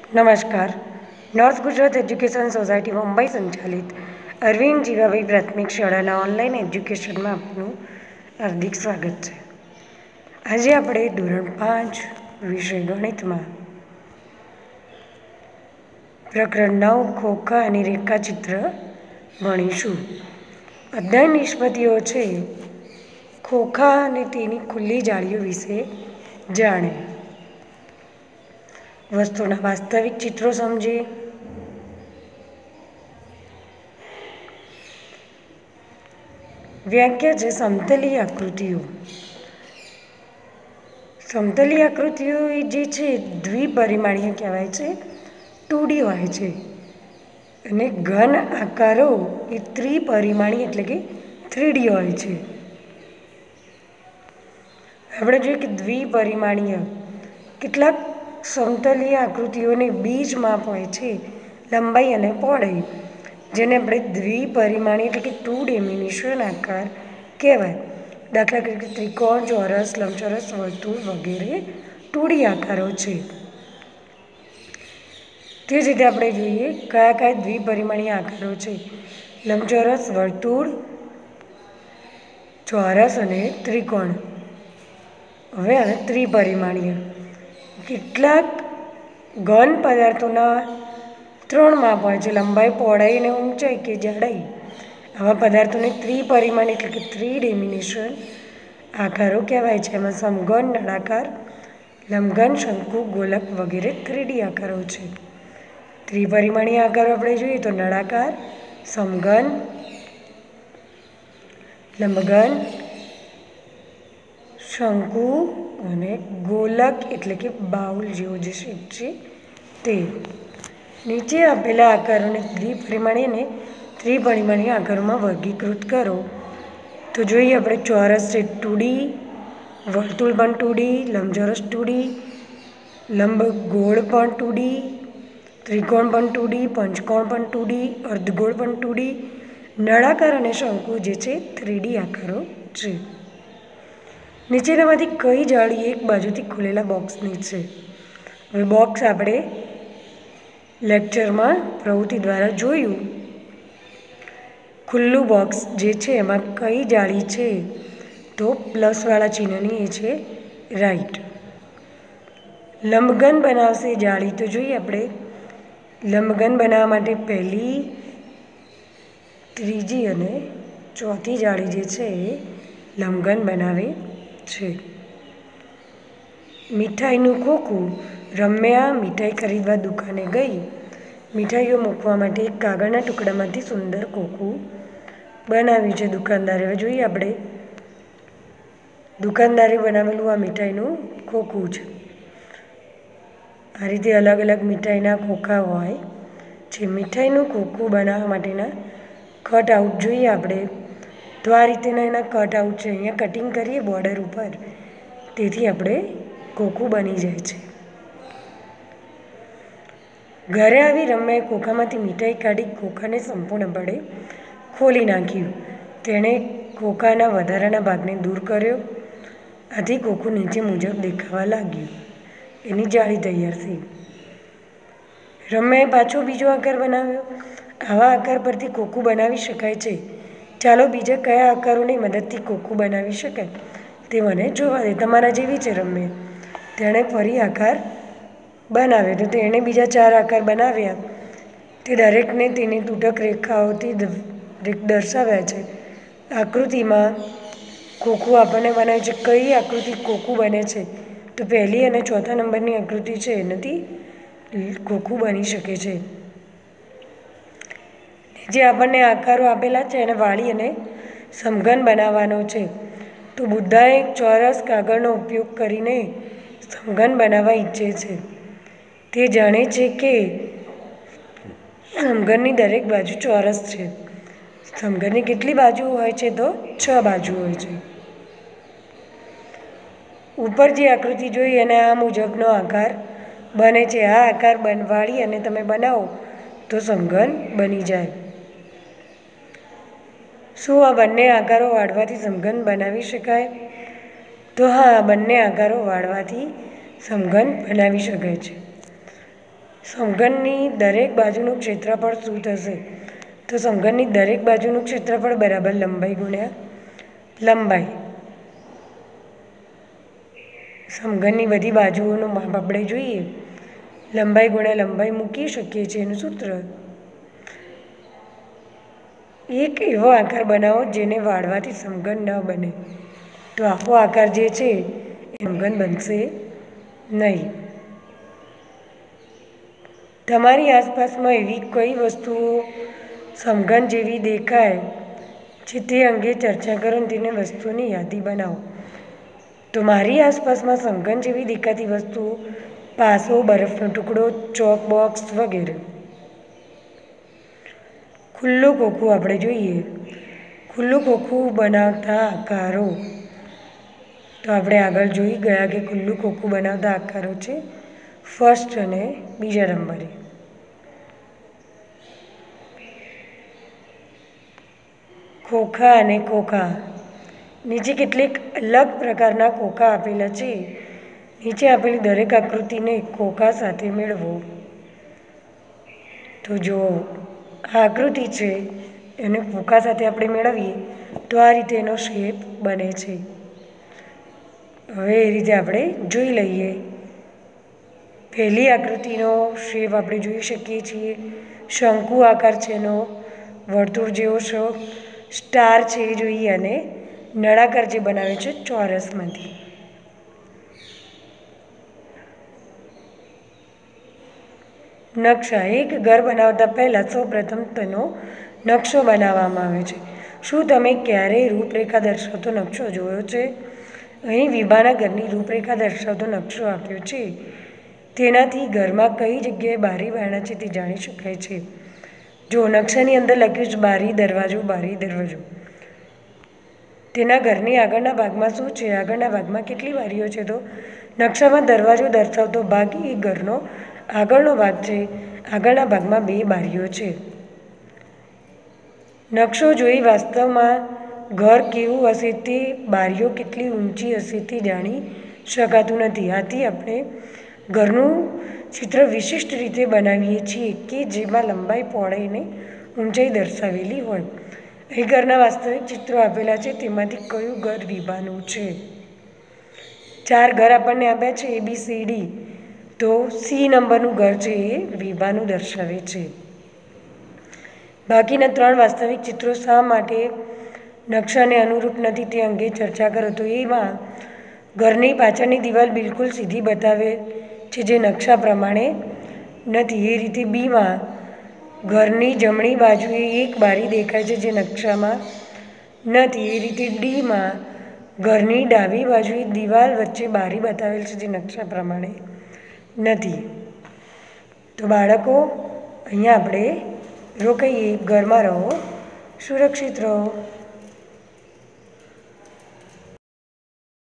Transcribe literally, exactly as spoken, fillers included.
નમસ્કાર. North Gujarat education society Mumbai સંચાલિત અરવિંદ જીવાભાઈ પ્રાથમિક શાળાના ઓનલાઈન એજ્યુકેશનમાં આપનું હાર્દિક સ્વાગત છે. આજે આપણે ધોરણ પાંચ વિષય ગણિતમાં પ્રકરણ નવ ખોખા અને રેખાચિત્ર ભણીશું. અધ્યયન નિષ્પત્તિઓ છે ખોખા અને તેની ખુલ્લી જાળીઓ વિશે જાણે, વસ્તુના વાસ્તવિક ચિત્રો સમજીએ, વ્યાખ્યા છે સમતલીય આકૃતિઓ. સમતલીય આકૃતિઓ જે છે દ્વિપરિમાણીય કહેવાય છે, ટુ ડી હોય છે, અને ઘન આકારો એ ત્રિપરિમાણીય એટલે કે થ્રી ડી હોય છે. આપણે જોઈએ કે દ્વિપરિમાણીય કેટલાક સમતલીય આકૃતિઓને બીજ માપ હોય છે, લંબાઈ અને પહોળાઈ, જેને આપણે દ્વિપરિમાણીય એટલે કે ટુ ડિમેન્શન આકાર કહેવાય. દાખલા તરીકે ત્રિકોણ, ચોરસ, લંબચોરસ, વર્તુળ વગેરે ટુ ડી આકારો છે. તે જ રીતે આપણે જોઈએ કયા કયા દ્વિપરિમાણીય આકારો છે: લંબચોરસ, વર્તુળ, ચોરસ અને ત્રિકોણ. હવે આવે ત્રિપરિમાણીય. કેટલાક ઘન પદાર્થોના ત્રણ માપ હોય છે: લંબાઈ, પહોળાઈ અને ઊંચાઈ કે જાડાઈ. આવા પદાર્થોને ત્રિપરિમાણ એટલે કે થ્રી ડિમેન્શન આકારો કહેવાય છે. એમાં સમઘન, નળાકાર, લંબઘન, શંકુ, ગોલક વગેરે થ્રી ડી આકારો છે. ત્રિપરિમાણીય આકારો આપણે જોઈએ તો નળાકાર, સમઘન, લંબઘન, શંકુ અને ગોલક એટલે કે બાઉલ જેવો જે શેપ છે તે. નીચે આપેલા આકારોને દ્વિપરિમાણીય અને ત્રિપરિમાણીય આકારોમાં વર્ગીકૃત કરો. તો જોઈએ આપણે ચોરસ છે ટુ ડી, વર્તુળ પણ ટુ ડી, લંબચોરસ ટુ ડી, લંબગોળ પણ ટુ ડી, ત્રિકોણ પણ ટુ ડી, પંચકોણ પણ ટુ ડી, અર્ધગોળ પણ ટુ ડી, નળાકાર અને શંકુ જે છે થ્રી ડી આકારો છે. નીચેનામાંથી કઈ જાળી એક બાજુથી ખુલેલા બોક્સની છે? હવે બોક્સ આપણે લેક્ચરમાં પ્રવૃત્તિ દ્વારા જોયું. ખુલ્લું બોક્સ જે છે એમાં કઈ જાળી છે? તો પ્લસવાળા ચિહ્નની એ છે રાઈટ. લંબઘન બનાવશે જાળી. તો જોઈએ આપણે લંબઘન બનાવવા માટે પહેલી, ત્રીજી અને ચોથી જાળી જે છે એ લંબઘન બનાવે છે. મીઠાઈનું ખોખું. રમ્યા મીઠાઈ ખરીદવા દુકાને ગઈ. મીઠાઈઓ મૂકવા માટે એક કાગળના ટુકડામાંથી સુંદર ખોખું બનાવ્યું છે દુકાનદારે. હવે જોઈએ આપણે દુકાનદારે બનાવેલું આ મીઠાઈનું ખોખું છે. આ રીતે અલગ અલગ મીઠાઈના ખોખા હોય છે. મીઠાઈનું ખોખું બનાવવા માટેના કટ આઉટ જોઈએ આપણે. તો આ રીતેના એના કટ આઉટ છે. અહીંયા કટિંગ કરીએ બોર્ડર ઉપર, તેથી આપણે ખોખું બની જાય છે. ઘરે આવી રમ્યાએ ખોખામાંથી મીઠાઈ કાઢી ખોખાને સંપૂર્ણપણે ખોલી નાખ્યું. તેણે ખોખાના વધારાના ભાગને દૂર કર્યો. આથી ખોખું નીચે મુજબ દેખાવા લાગ્યું. એની જાળી તૈયાર થઈ. રમ્યાએ પાછો બીજો આકાર બનાવ્યો. આવા આકાર પરથી ખોખું બનાવી શકાય છે. ચાલો બીજા કયા આકારોની મદદથી ખોખું બનાવી શકાય તે મને જોવા દે. તમારા જેવી છે રમ્યા. તેણે ફરી આકાર બનાવ્યો. તો તેણે બીજા ચાર આકાર બનાવ્યા. તે દરેકને તેની તૂટક રેખાઓથી દર્શાવ્યા છે. આકૃતિમાં ખોખું આપણને બનાવ્યું છે. કઈ આકૃતિ ખોખું બને છે? તો પહેલી અને ચોથા નંબરની આકૃતિ છે એનાથી ખોખું બની શકે છે. જે આપણને આકારો આપેલા છે એને વાળી અને સમઘન બનાવવાનો છે. તો બુદ્ધા એક ચોરસ કાગળનો ઉપયોગ કરીને સમઘન બનાવવા ઈચ્છે છે. તે જાણે છે કે સમઘનની દરેક બાજુ ચોરસ છે. સમઘનની કેટલી બાજુ હોય છે? તો છ બાજુ હોય છે. ઉપર જે આકૃતિ જોઈ અને આ મુજબનો આકાર બને છે. આ આકાર બન વાળી અને તમે બનાવો તો સમઘન બની જાય. શું આ બંને આકારો વાળવાથી સમઘન બનાવી શકાય? તો હા, બંને આકારો વાળવાથી સમઘન બનાવી શકાય છે. સમઘનની દરેક બાજુનું ક્ષેત્રફળ શું થશે? તો સમઘનની દરેક બાજુનું ક્ષેત્રફળ બરાબર લંબાઈ ગુણ્યા લંબાઈ. સમઘનની બધી બાજુઓનું માપ આપણે જોઈએ, લંબાઈ ગુણ્યા લંબાઈ મૂકી શકીએ છીએ એનું સૂત્ર. એક એવો આકાર બનાવો જેને વાળવાથી સમઘન ન બને. તો આખો આકાર જે છે એ સમઘન બનશે નહીં. તમારી આસપાસમાં એવી કઈ વસ્તુઓ સમઘન જેવી દેખાય છે તે અંગે ચર્ચા કરો અને તેને વસ્તુઓની યાદી બનાવો. તો મારી આસપાસમાં સમઘન જેવી દેખાતી વસ્તુઓ પાસો, બરફનો ટુકડો, ચોક બોક્સ વગેરે. ખુલ્લું ખોખું આપણે જોઈએ. ખુલ્લું ખોખું બનાવતા આકારો, તો આપણે આગળ જોઈ ગયા કે ખુલ્લું ખોખું બનાવતા આકારો છે ફર્સ્ટ અને બીજા નંબરે. ખોખા અને ખોખા. નીચે કેટલીક અલગ પ્રકારના ખોખા આપેલા છે. નીચે આપેલી દરેક આકૃતિને ખોખા સાથે મેળવો. તો જો આ આકૃતિ છે એને ખોખા સાથે આપણે મેળવીએ તો આ રીતે એનો શેપ બને છે. હવે એ રીતે આપણે જોઈ લઈએ. પહેલી આકૃતિનો શેપ આપણે જોઈ શકીએ છીએ. શંકુ આકાર છે એનો, વર્તુળ જેવો શેપ, સ્ટાર છે એ જોઈએ અને નળાકાર જે બનાવે છે ચોરસમાંથી. નકશા. એક ઘર બનાવતા પહેલાં સૌ પ્રથમ તેનો નકશો બનાવવામાં આવે છે. શું તમે ક્યારેય રૂપરેખા દર્શાવતો નકશો જોયો છે? અહીં વિભાના ઘરની રૂપરેખા દર્શાવતો નકશો આપ્યો છે. તેનાથી ઘરમાં કઈ જગ્યાએ બારી બારણાં છે તે જાણી શકાય છે. જો નકશાની અંદર લખ્યું છે બારી દરવાજો, બારી દરવાજો. તેના ઘરની આગળના ભાગમાં શું છે? આગળના ભાગમાં કેટલી બારીઓ છે? તો નકશામાં દરવાજો દર્શાવતો ભાગ એ ઘરનો આગળનો ભાગ છે. આગળના ભાગમાં બે બારીઓ છે. નકશો જોઈ વાસ્તવમાં ઘર કેવું હશે તે બારીઓ કેટલી ઊંચી હશે તે જાણી શકાતું નથી. આથી આપણે ઘરનું ચિત્ર વિશિષ્ટ રીતે બનાવીએ છીએ કે જેમાં લંબાઈ, પહોળાઈ અને ઊંચાઈ દર્શાવેલી હોય. અહીં ઘરના વાસ્તવિક ચિત્રો આપેલા છે તેમાંથી કયું ઘર વિભાનું છે? ચાર ઘર આપણને આપ્યા છે એ બી સી ડી. તો સી નંબરનું ઘર છે એ વિભાનું દર્શાવે છે. બાકીના ત્રણ વાસ્તવિક ચિત્રો શા માટે નકશાને અનુરૂપ નથી તે અંગે ચર્ચા કરો. તો એમાં ઘરની પાછળની દિવાલ બિલકુલ સીધી બતાવે છે જે નકશા પ્રમાણે નથી. એ રીતે બીમાં ઘરની જમણી બાજુએ એક બારી દેખાય છે જે નકશામાં નથી. એ રીતે ડીમાં ઘરની ડાબી બાજુએ દિવાલ વચ્ચે બારી બતાવેલ છે જે નકશા પ્રમાણે નથી. તો બાળકો અહીંયા આપણે રોકાઈએ. ઘરમાં રહો, સુરક્ષિત રહો.